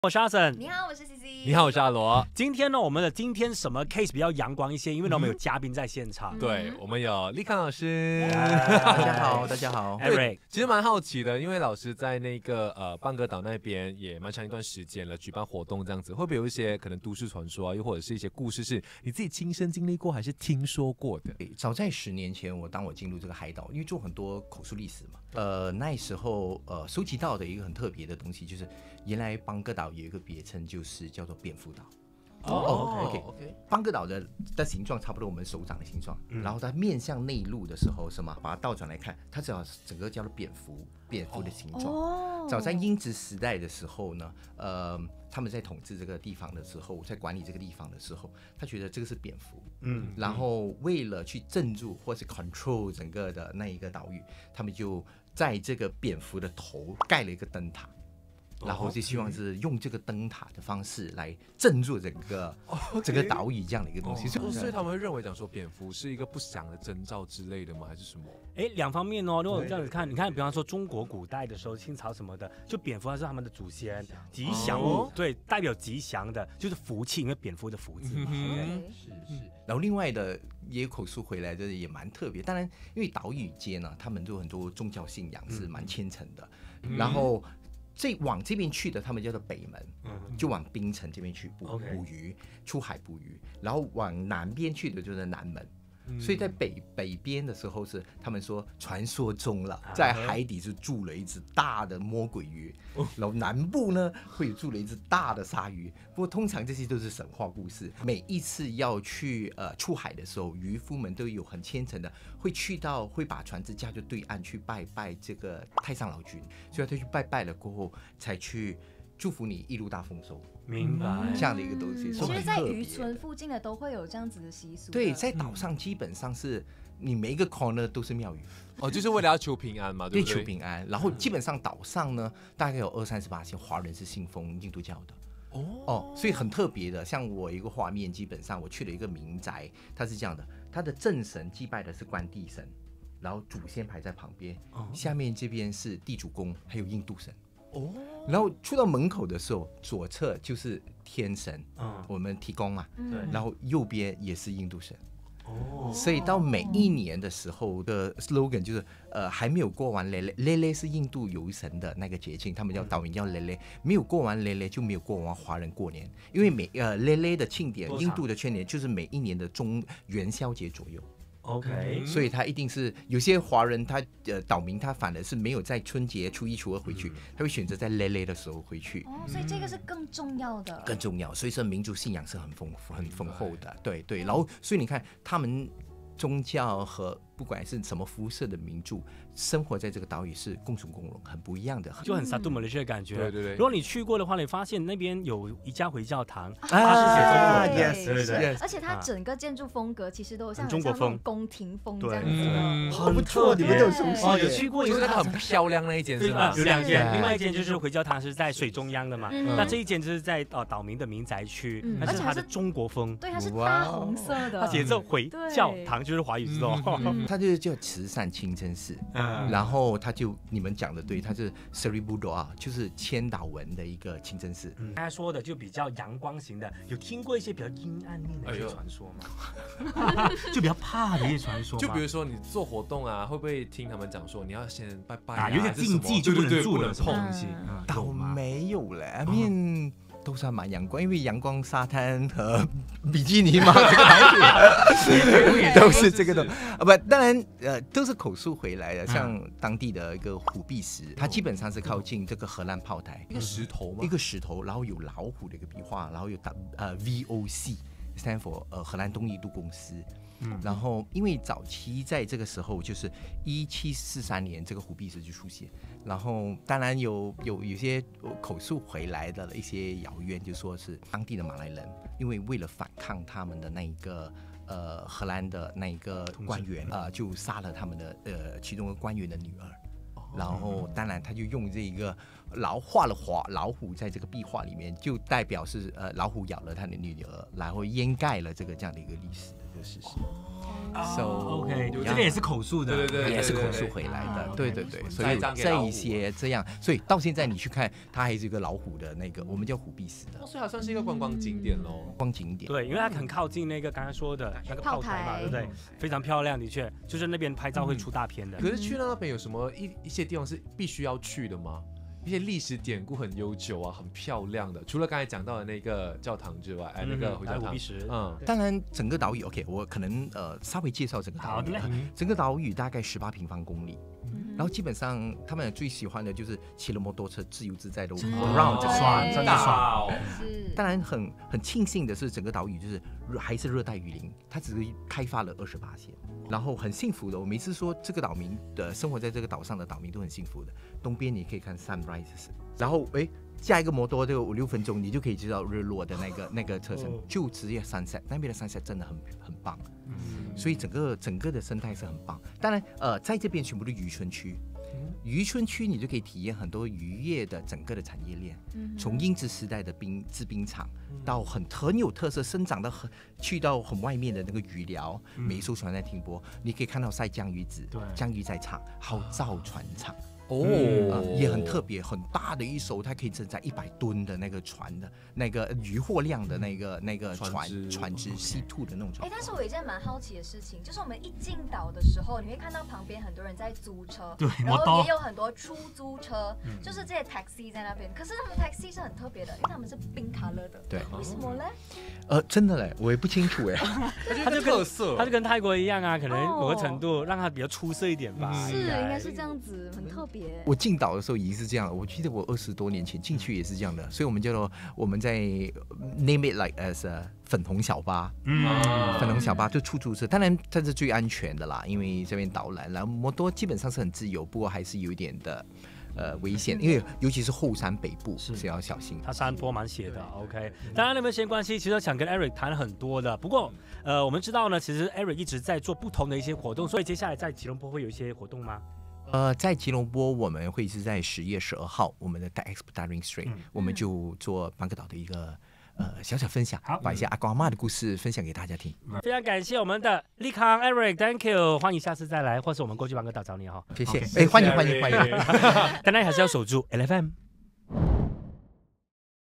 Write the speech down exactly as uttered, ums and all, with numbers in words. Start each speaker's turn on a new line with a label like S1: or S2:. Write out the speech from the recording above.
S1: 我是阿森，
S2: 你好，我是 C C。
S3: 你好，我是阿罗。
S1: 今天呢，我们的今天什么 case 比较阳光一些？因为呢，我们有嘉宾在现场。
S2: 嗯、
S3: 对，我们有立康老师。
S4: 大家好，大家好。
S1: Eric，
S3: 其实蛮好奇的，因为老师在那个呃邦哥岛那边也蛮长一段时间了，举办活动这样子，会不会有一些可能都市传说啊，又或者是一些故事是你自己亲身经历过，还是听说过的？
S4: 早在十年前，我当我进入这个海岛，因为做很多口述历史嘛，呃，那时候呃收集到的一个很特别的东西，就是原来邦哥岛有一个别称，就是叫做蝙蝠岛。
S3: 哦
S4: ，OK OK， 邦哥岛的的形状差不多我们手掌的形状，嗯、然后它面向内陆的时候，什么把它倒转来看，它只要整个叫做蝙蝠，蝙蝠的形状。哦，早在英殖时代的时候呢，呃，他们在统治这个地方的时候，在管理这个地方的时候，他觉得这个是蝙蝠，嗯，然后为了去镇住或是 control 整个的那一个岛屿，他们就在这个蝙蝠的头盖了一个灯塔。然后就希望是用这个灯塔的方式来镇住整个、oh, 整个岛屿这样的一个东西，
S3: 哦、所以他们会认为讲说蝙蝠是一个不祥的征兆之类的吗？还是什么？
S1: 哎，两方面哦。如果这样子看，你看，比方说中国古代的时候，清朝什么的，就蝙蝠它是他们的祖先，吉祥物，哦、对，代表吉祥的，就是福气，因为蝙蝠的福字嘛。
S4: 嗯、是是。然后另外的也有口述回来的也蛮特别，当然因为岛屿间呢，他们都有很多宗教信仰是蛮虔诚的，嗯、然后。这往这边去的，他们叫做北门，嗯、就往槟城这边去捕捕鱼，出海捕鱼。然后往南边去的就是南门，嗯、所以在北北边的时候是他们说传说中了，在海底是住了一只大的魔鬼鱼，哦、然后南部呢会住了一只大的鲨鱼。不过通常这些都是神话故事。每一次要去呃出海的时候，渔夫们都有很虔诚的，会去到会把船只驾到对岸去拜拜这个太上老君，所以他去拜拜了过后，才去祝福你一路大丰收。
S1: 明白，
S4: 这样的一个东西。
S2: 其实，在渔村附近的都会有这样子的习俗的。
S4: 对，在岛上基本上是你每一个 corner 都是庙宇。
S3: 哦，就是为了要求平安嘛，对不对？
S4: 对，求平安。然后基本上岛上呢，大概有二三十八千华人是信奉印度教的。哦, 哦，所以很特别的，像我一个画面，基本上我去了一个民宅，它是这样的，它的正神祭拜的是关帝神，然后祖先排在旁边，哦、下面这边是地主公，还有印度神。哦，然后出到门口的时候，左侧就是天神，嗯、我们提供嘛，嗯、然后右边也是印度神。哦，所以到每一年的时候的 slogan 就是，呃，还没有过完雷雷，雷雷是印度游神的那个节庆，他们叫岛民叫雷雷，没有过完雷雷就没有过完华人过年，因为每呃雷雷的庆典，印度的庆典就是每一年的中元宵节左右。
S1: OK，
S4: 所以他一定是有些华人他呃岛民他反而是没有在春节初一初二回去，嗯、他会选择在累累的时候回去。
S2: 哦，所以这个是更重要的，
S4: 更重要。所以说民族信仰是很丰富、很丰厚的，对对。然后所以你看他们宗教和不管是什么肤色的民族，生活在这个岛屿是共存共荣，很不一样的，
S1: 就很萨杜马雷西的感觉。
S3: 对对对。
S1: 如果你去过的话，你发现那边有一家回教堂，
S2: 啊、
S1: 它是写中文
S2: 的，
S4: yes,
S1: 对对对，
S2: yes, 而且它整个建筑风格其实都像
S1: 中国风、
S2: 宫廷风这样子。
S1: 嗯，
S4: 很不错，你们都有熟悉。
S1: 哦，有去过，
S3: 就是那个很漂亮那一间是吧？
S1: 有两间，另外一间就是回教堂是在水中央的嘛，嗯、那这一间就是在呃岛民的民宅区，
S2: 嗯、
S1: 那是它的中国风，
S2: 对，它是大红色的，
S1: 它写着回教堂，就是华语字哦，
S4: 嗯、它就是叫慈善清真寺，嗯、然后它就你们讲的对，它是 Seri Buddha， 就是千岛文的一个清真寺。
S1: 嗯、大家说的就比较阳光型的，有听过一些比较阴暗面的一些传说吗？就比较怕的一些传说。
S3: 就比如说你做活动啊，会不会听他们讲说你要先拜拜啊？
S1: 啊有点禁忌就不能做的东西。
S4: 倒没有嘞，I mean，都是蛮阳光，因为阳光、沙滩和比基尼嘛，这个岛屿都是这个的。不，当然呃都是口述回来的，像当地的一个虎壁石，它基本上是靠近这个荷兰炮台，
S3: 一个石头吗？
S4: 一个石头，然后有老虎的一个笔画，然后有呃 V O C。stand for 呃荷兰东印度公司，嗯，然后因为早期在这个时候就是一七四三年这个虎壁石就出现，然后当然有有有些口述回来的一些谣言，就说是当地的马来人，因为为了反抗他们的那一个呃荷兰的那一个官员啊、呃，就杀了他们的呃其中一个官员的女儿。然后，当然，他就用这个老画了画老虎在这个壁画里面，就代表是呃老虎咬了他的女儿，然后掩盖了这个这样的一个历史。 的事实。
S1: So OK， 这个也是口述的，
S3: 对对对，
S4: 也是口述回来的，对对对，所以
S3: 这
S4: 一些这样，所以到现在你去看，它还是一个老虎的那个，我们叫虎壁石的，
S3: 所以还算是一个观光景点喽，
S4: 光景点。
S1: 对，因为它很靠近那个刚才说的那个炮台嘛，对不对？非常漂亮，的确，就是那边拍照会出大片的。
S3: 可是去到那边有什么一一些地方是必须要去的吗？一些历史典故很悠久啊，很漂亮的，除了刚才讲到的那个教堂之外，哎，那个回教堂，
S4: 嗯，当然整个岛屿 OK， 我可能呃稍微介绍整个岛屿。整个岛屿大概十八平方公里，然后基本上他们最喜欢的就是骑了摩托车自由自在的 around 这个
S1: 爽，真的爽。
S4: 当然很很庆幸的是，整个岛屿就是还是热带雨林，它只是开发了二十八线。然后很幸福的，我每次说这个岛民的生活在这个岛上的岛民都很幸福的。东边你可以看 sunrise， 然后哎加一个摩托这个五六分钟，你就可以知道日落的那个那个车程，就直接 sunset， 那边的 sunset 真的很很棒，所以整个整个的生态是很棒。当然呃在这边全部都渔村区。渔村区你就可以体验很多渔业的整个的产业链，从英殖时代的冰制冰厂到很很有特色生长的很去到很外面的那个渔寮，每一艘船在停泊，你可以看到晒江鱼子，江鱼在唱，还有造船厂。哦、呃，也很特别，很大的一艘，它可以承载一百吨的那个船的那个渔货量的那个那个船船只 C 二 的那种船。
S2: 哎，但是我有一件蛮好奇的事情，就是我们一进岛的时候，你会看到旁边很多人在租车，
S1: 对，
S2: 然后也有很多出租车，嗯、就是这些 taxi 在那边。可是他们 taxi 是很特别的，因为他们是冰卡勒的。
S4: 对，
S2: 为什么嘞？
S4: 呃，真的嘞，我也不清楚哎。
S1: 它就特色，它就跟泰国一样啊，可能某个程度让它比较出色一点吧。
S2: 是，应该是这样子，很特别。
S4: 我进岛的时候已经是这样了，我记得我二十多年前进去也是这样的，所以我们叫做我们在 name it like as a 粉红小巴，嗯，粉红小巴就出租车，当然它是最安全的啦，因为这边导览，然后摩托基本上是很自由，不过还是有一点的。呃，危险，因为尤其是后山北部是, 是要小心。
S1: 它山坡蛮斜的 ，OK。当然，那边时间关系，其实想跟 Eric 谈很多的。不过，呃，我们知道呢，其实 Eric 一直在做不同的一些活动，所以接下来在吉隆坡会有一些活动吗？
S4: 呃，在吉隆坡我们会是在十月十二号，我们的 The Expo Daring Strait，、嗯、我们就做邦哥岛的一个。呃，小小分享，把一些阿公阿嬷的故事分享给大家听。
S1: 非常感谢我们的立康 Eric，Thank you， 欢迎下次再来，或是我们过去邦哥岛找你哈。
S4: 谢谢，哎、欸，欢迎欢迎欢迎。
S1: 当然还是要守住 L F M。